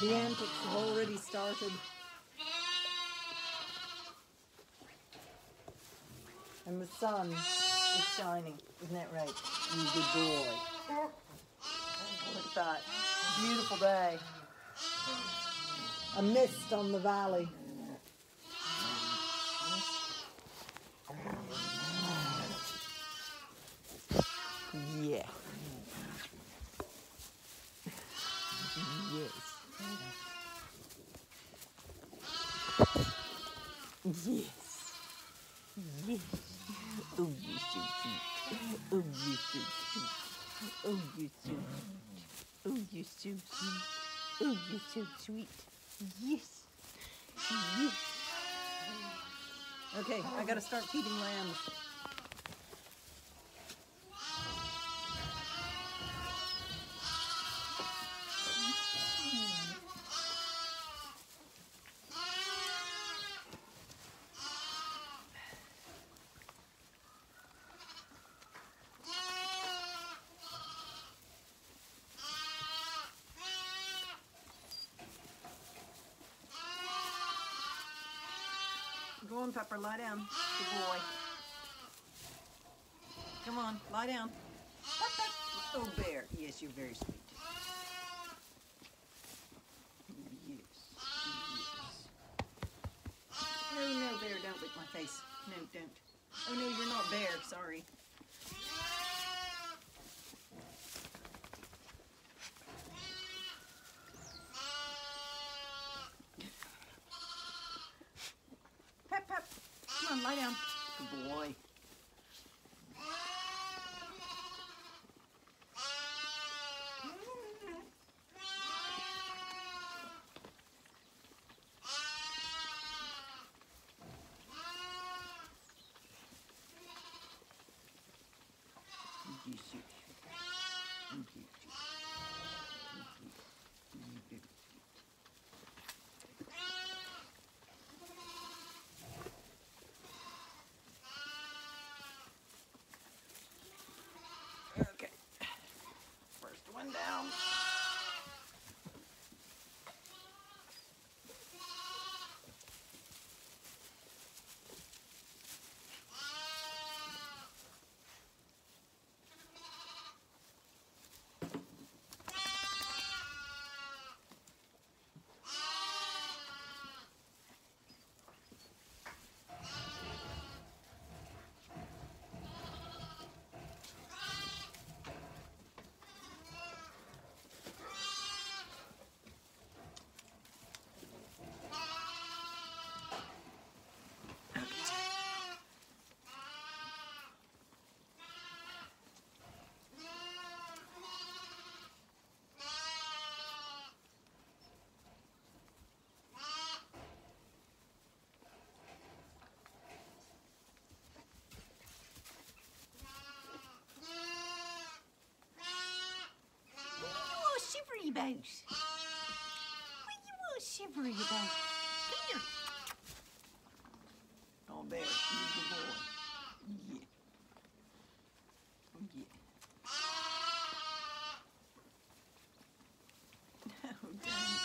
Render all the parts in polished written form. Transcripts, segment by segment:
The antics have already started. And the sun is shining. Isn't that right? You good boy. Look at that. Beautiful day. A mist on the valley. Yeah. Yes. Yes. Yes. Oh, you're so cute. Oh, you're so cute. Oh, you're so cute. Oh, you're so cute. Oh, you're so sweet. Yes. Yes. Okay, I gotta start feeding lambs. Go on, Pepper, lie down. Good boy. Come on, lie down. Oh, bear. Yes, you're very sweet. Yes. Yes. No, bear, don't lick my face. No, don't. Oh, no, you're not bear. Sorry. Pep. Come on, lie down. Good boy. Okay, first one down. About? What are you all shivery about? Come here. Oh, Bear, you good boy. Yeah. Yeah. Oh, dang.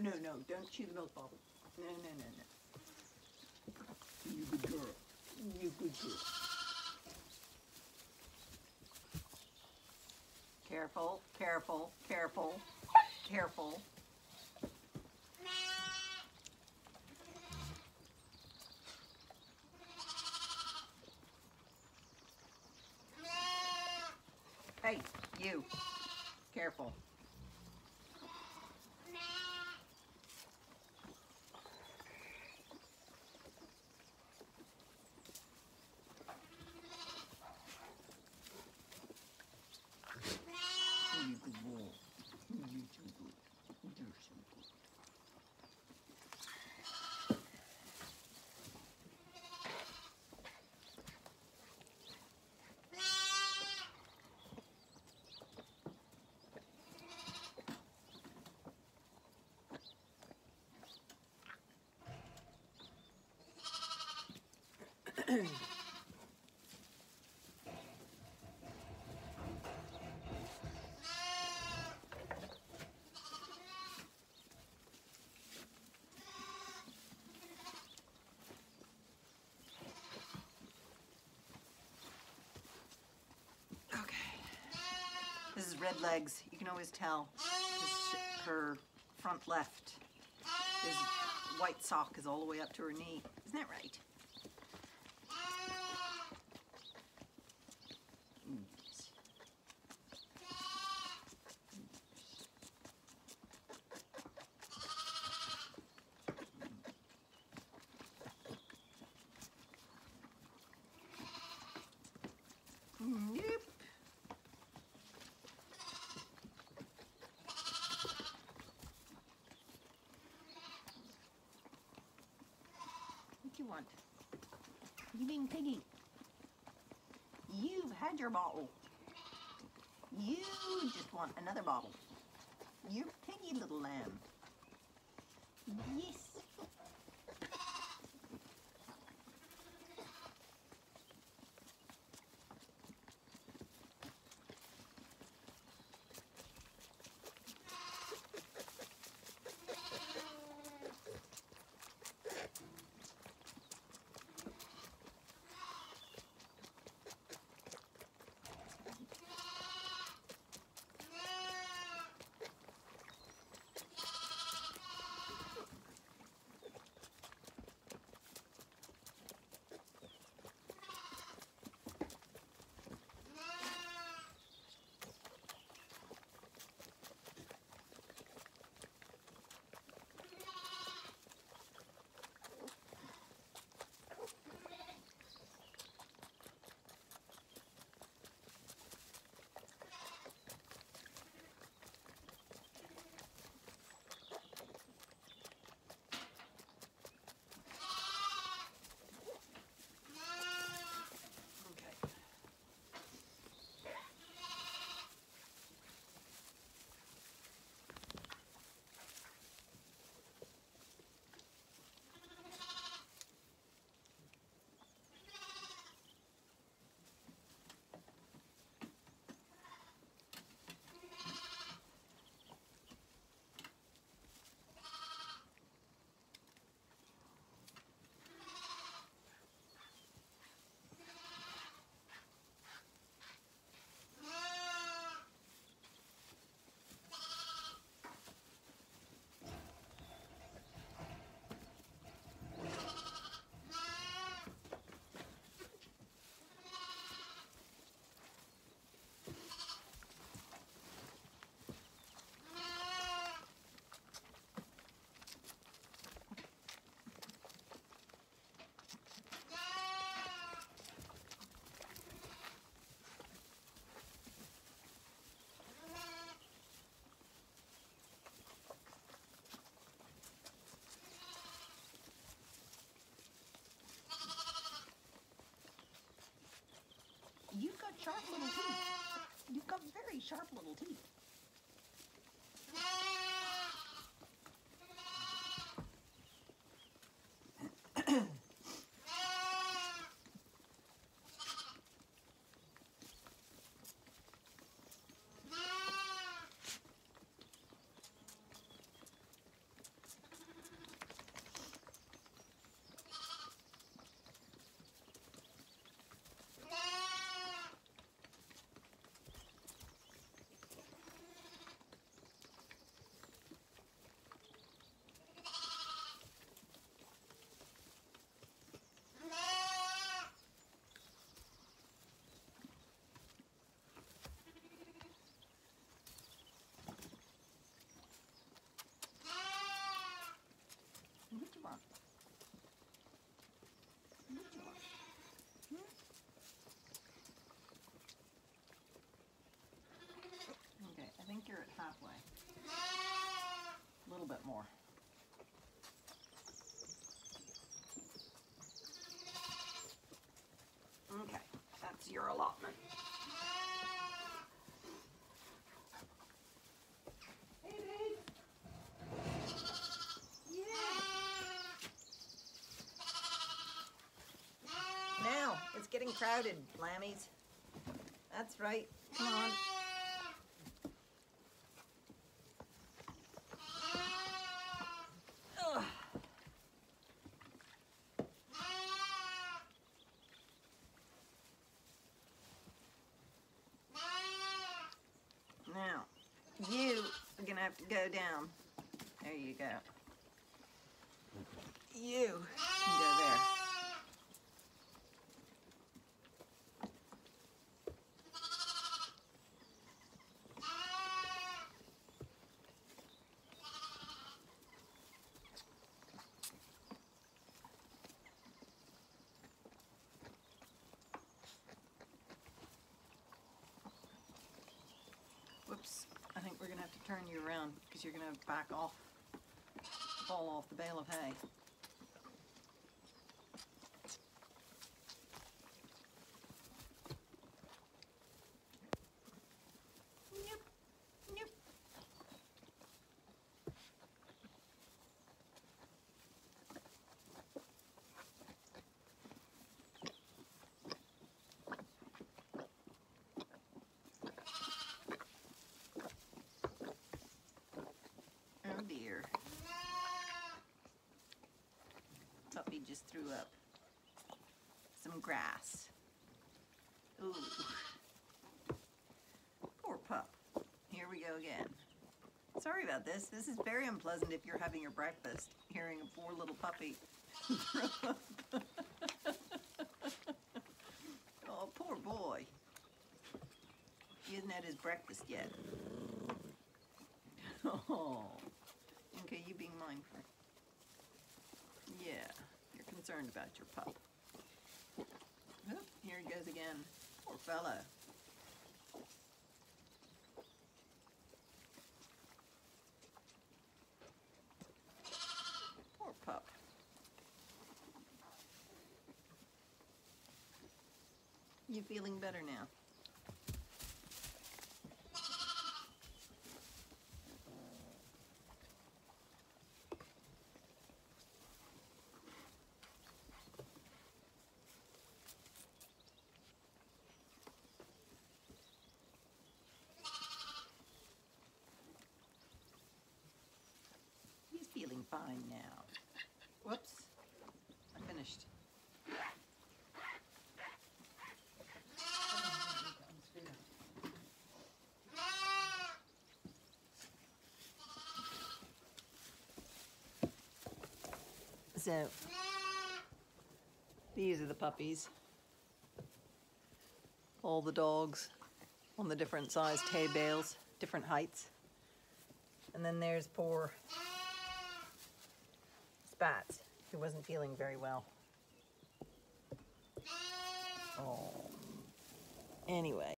no, no. Don't chew the milk bottle. No, no, no, no. You good girl. You good girl. Careful, careful, careful, careful. Hey, you. Careful. You good boy. You too good. You're so good. Okay. This is Red Legs. You can always tell. Her front left, his white sock is all the way up to her knee. Isn't that right? Nope. What do you want? You being piggy. You've had your bottle. You just want another bottle. You piggy little lamb. Yes. You've got sharp little teeth. You've got very sharp little teeth. allotment. Hey, babe. Yeah. Now, it's getting crowded, lammies. That's right. Come on. Ugh. Now, you are gonna have to go down. There you go. You can go there. Whoops, I think we're gonna have to turn you around because you're gonna back off, fall off the bale of hay. Yep, yep. Oh dear. Puppy just threw up some grass. Ooh. Poor pup. Here we go again. Sorry about this. This is very unpleasant if you're having your breakfast, hearing a poor little puppy throw up. Oh, poor boy. He hasn't had his breakfast yet. Oh. Okay, you being mindful. Yeah, you're concerned about your pup. Oop, here he goes again. Poor fellow. Poor pup. You feeling better now? He's feeling fine now. Whoops, I finished. So, these are the puppies. All the dogs on the different sized hay bales, different heights. And then there's poor Spats, who wasn't feeling very well. Oh. Anyway.